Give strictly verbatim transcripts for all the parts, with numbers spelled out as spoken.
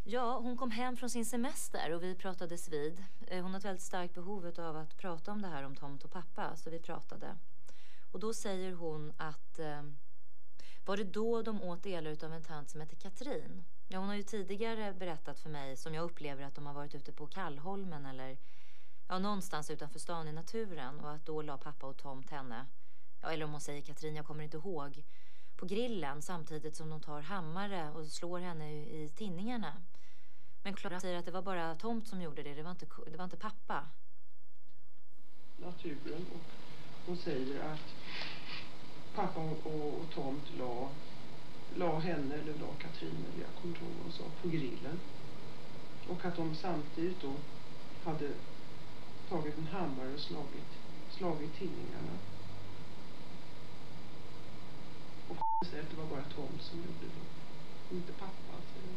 Ja, hon kom hem från sin semester och vi pratades vid. Hon har ett väldigt starkt behov av att prata om det här om Tomt och pappa, så vi pratade. Och då säger hon att eh, var det då de åt delar av en tant som heter Katrin? Ja, hon har ju tidigare berättat för mig, som jag upplever, att de har varit ute på Kallholmen eller ja, någonstans utanför stan i naturen, och att då la pappa och Tomt henne, ja, eller om hon säger Katrin, jag kommer inte ihåg, på grillen samtidigt som de tar hammare och slår henne i, i tinningarna. Men Klara säger att det var bara Tomt som gjorde det, det var inte, det var inte pappa. Naturen, och hon säger att pappa och, och, och Tomt la, la henne eller la Katrin, eller jag kommer inte ihåg vad hon sa, på grillen. Och att de samtidigt då hade tagit en hammare och slagit, slagit tinningarna. Och säger att det var bara Tomt som gjorde det, inte pappa. Säger.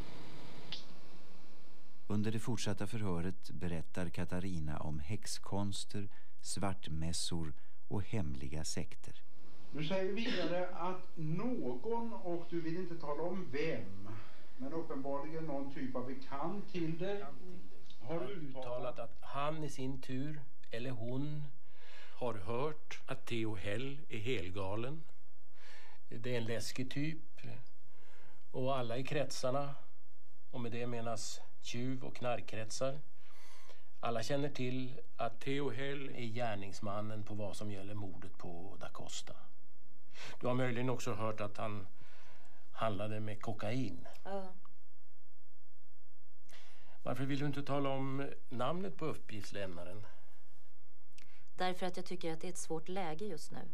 Under det fortsatta förhöret berättar Katarina om häxkonster, svartmässor och hemliga sekter. Du säger vidare att någon, och du vill inte tala om vem, men uppenbarligen någon typ av bekant till dig, har uttalat att han i sin tur, eller hon, har hört att Theo Hell är helgalen. Det är en läskig typ. Och alla i kretsarna, och med det menas tjuv- och knarkkretsar, alla känner till att Theo Hell är gärningsmannen på vad som gäller mordet på Da Costa. Du har möjligen också hört att han handlade med kokain. Ja. Varför vill du inte tala om namnet på uppgiftslämnaren? Därför att jag tycker att det är ett svårt läge just nu.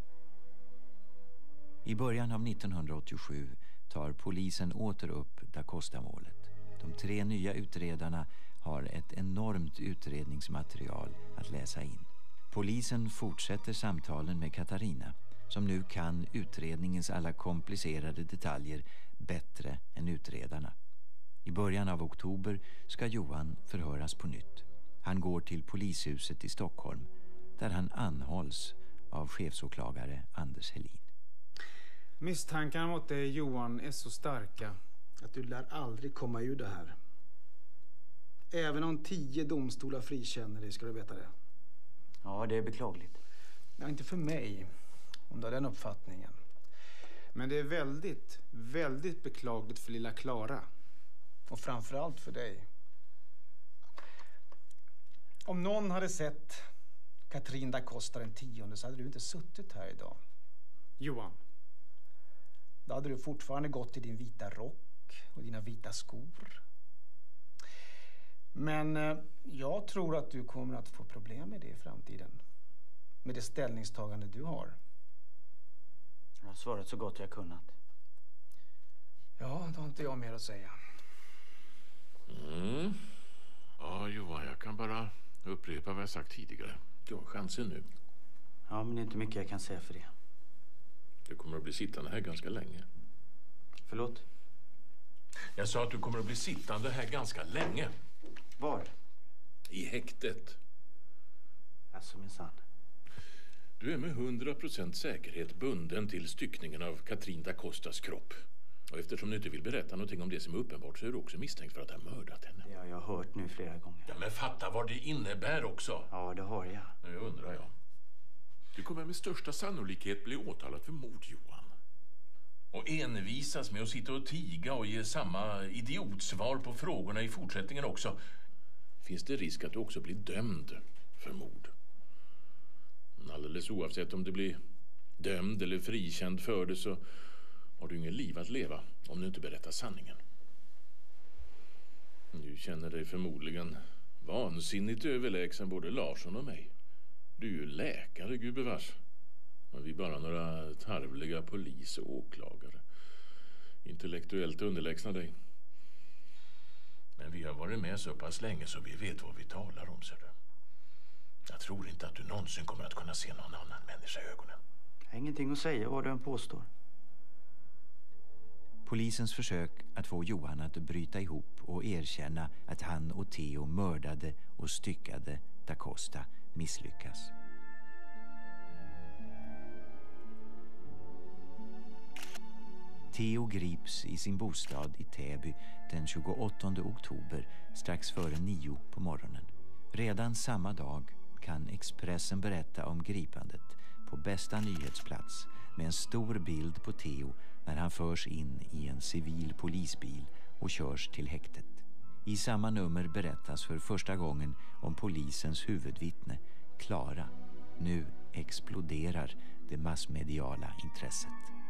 I början av nittonhundraåttiosju tar polisen åter upp Da Costa-målet. De tre nya utredarna har ett enormt utredningsmaterial att läsa in. Polisen fortsätter samtalen med Katarina, som nu kan utredningens alla komplicerade detaljer bättre än utredarna. I början av oktober ska Johan förhöras på nytt. Han går till polishuset i Stockholm, där han anhålls av chefsåklagare Anders Helin. Misstankarna mot dig, Johan, är så starka att du lär aldrig komma ur det här. Även om tio domstolar frikänner dig, ska du veta det. Ja, det är beklagligt. Ja, inte för mig, om du har den uppfattningen. Men det är väldigt, väldigt beklagligt för lilla Klara. Och framförallt för dig. Om någon hade sett Katrin Da Costa den tionde så hade du inte suttit här idag. Johan. Då hade du fortfarande gått i din vita rock och dina vita skor. Men eh, jag tror att du kommer att få problem med det i framtiden. Med det ställningstagande du har. Jag har svarat så gott jag kunnat. Ja, då har inte jag mer att säga. Mm. Ja, Johan, jag kan bara upprepa vad jag sagt tidigare. Du har chansen nu. Ja, men det är inte mycket jag kan säga för det. Du kommer att bli sittande här ganska länge. Förlåt? Jag sa att du kommer att bli sittande här ganska länge. Var? I häktet. Alltså minsann. Du är med hundra procent säkerhet bunden till styckningen av Katrin Da Costas kropp. Och eftersom du inte vill berätta någonting om det som är uppenbart så är du också misstänkt för att ha mördat henne. Det har jag hört nu flera gånger. Ja, men fatta vad det innebär också. Ja, det har jag. Nu undrar jag. Du kommer med största sannolikhet bli åtalad för mord, Johan. Och envisas med att sitta och tiga och ge samma idiotsvar på frågorna i fortsättningen också. Finns det risk att du också blir dömd för mord? Alldeles oavsett om du blir dömd eller frikänd för det så har du ingen liv att leva om du inte berättar sanningen. Du känner dig förmodligen vansinnigt överlägsen både Larsson och mig. Du är ju läkare, gubevars. Och vi är bara några tarvliga polis och åklagare. Intellektuellt underlägsna dig. Men vi har varit med så pass länge så vi vet vad vi talar om, ser du. Jag tror inte att du någonsin kommer att kunna se någon annan människa i ögonen. Jag har ingenting att säga vad du än påstår. Polisens försök att få Johan att bryta ihop och erkänna att han och Theo mördade och styckade Da Costa misslyckas. Theo grips i sin bostad i Täby den tjugoåttonde oktober strax före nio på morgonen. Redan samma dag kan Expressen berätta om gripandet på bästa nyhetsplats med en stor bild på Theo när han förs in i en civil polisbil och körs till häktet. I samma nummer berättas för första gången om polisens huvudvittne, Klara. Nu exploderar det massmediala intresset.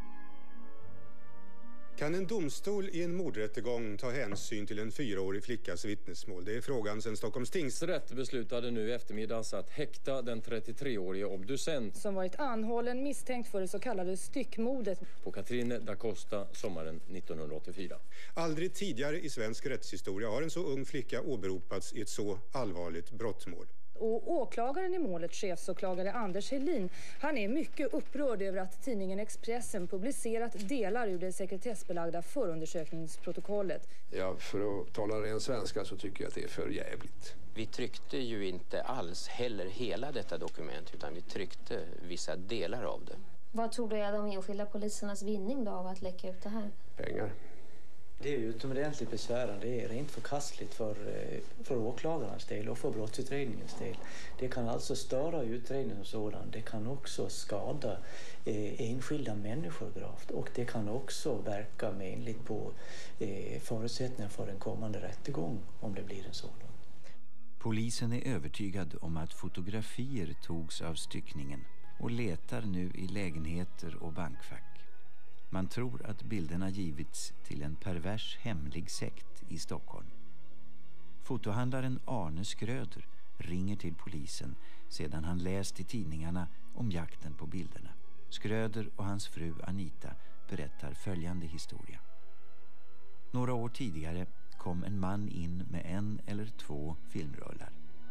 Kan en domstol i en mordrättegång ta hänsyn till en fyraårig flickas vittnesmål? Det är frågan sedan Stockholms tingsrätt beslutade nu i eftermiddags att häkta den trettiotreårige obducent som varit anhållen misstänkt för det så kallade styckmordet på Katrin da Costa sommaren nittonhundraåttiofyra. Aldrig tidigare i svensk rättshistoria har en så ung flicka åberopats i ett så allvarligt brottmål. Och åklagaren i målet, chefsåklagare Anders Helin, han är mycket upprörd över att tidningen Expressen publicerat delar ur det sekretessbelagda förundersökningsprotokollet. Ja, för att tala ren svenska så tycker jag att det är för jävligt. Vi tryckte ju inte alls heller hela detta dokument, utan vi tryckte vissa delar av det. Vad tror du är de enskilda polisernas vinning då av att läcka ut det här? Pengar. Det är ju utomordentligt besvärande. Det är rent förkastligt för, för åklagarnas del och för brottsutredningens del. Det kan alltså störa utredningen och sådan. Det kan också skada eh, enskilda människor gravt. Och det kan också verka menligt på eh, förutsättningar för en kommande rättegång om det blir en sådan. Polisen är övertygad om att fotografier togs av styckningen och letar nu i lägenheter och bankfack. Man tror att bilderna givits till en pervers hemlig sekt i Stockholm. Fotohandlaren Arne Skröder ringer till polisen sedan han läst i tidningarna om jakten på bilderna. Skröder och hans fru Anita berättar följande historia. Några år tidigare kom en man in med en eller två filmrullar.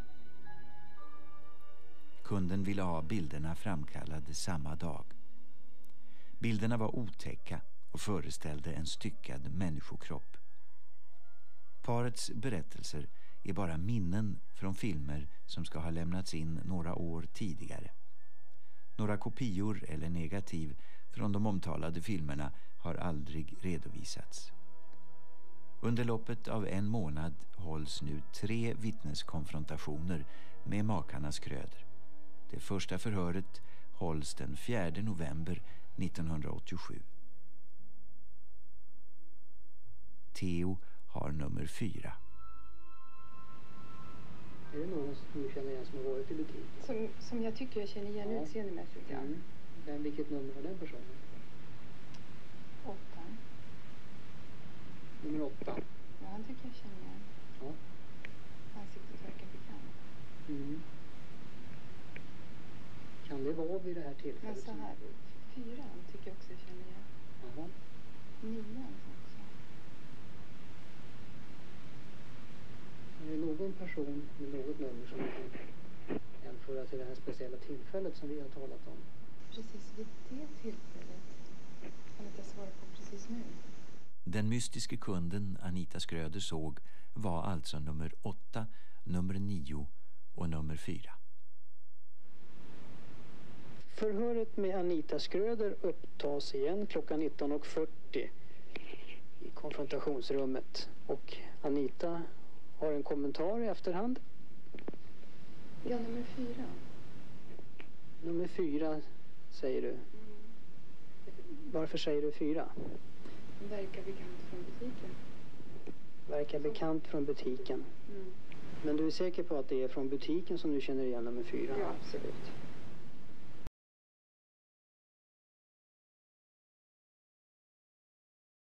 Kunden ville ha bilderna framkallade samma dag. Bilderna var otäcka och föreställde en styckad människokropp. Parets berättelser är bara minnen från filmer som ska ha lämnats in några år tidigare. Några kopior eller negativ från de omtalade filmerna har aldrig redovisats. Under loppet av en månad hålls nu tre vittneskonfrontationer med makarna Skröder. Det första förhöret hålls den fjärde november nittonhundraåttiosju. Theo har nummer fyra. Är det någon som du känner igen som har varit i butik? Som, som jag tycker jag känner igen ja. Utseendemässigt, ja. Mm. Men vilket nummer har den personen? Åtta. Nummer åtta? Ja, han tycker jag känner igen. Ja. Ansiktet verkar bekant. Mm. Kan det vara vid det här tillfället? Men så här, fyran tycker jag också jag känner igen. Jaha. Nian också. Är det någon person med något nummer som kan jämföra till det här speciella tillfället som vi har talat om? Precis vid det tillfället kan inte svara på precis nu. Den mystiska kunden Anita Skröder såg var alltså nummer åtta, nummer nio och nummer fyra. Förhöret med Anita Skröder upptas igen klockan nitton och fyrtio i konfrontationsrummet. Och Anita har en kommentar i efterhand. Ja, nummer fyra. Nummer fyra, säger du. Mm. Varför säger du fyra? Verkar bekant från butiken. Verkar bekant från butiken. Mm. Men du är säker på att det är från butiken som du känner igen nummer fyra? Ja, absolut.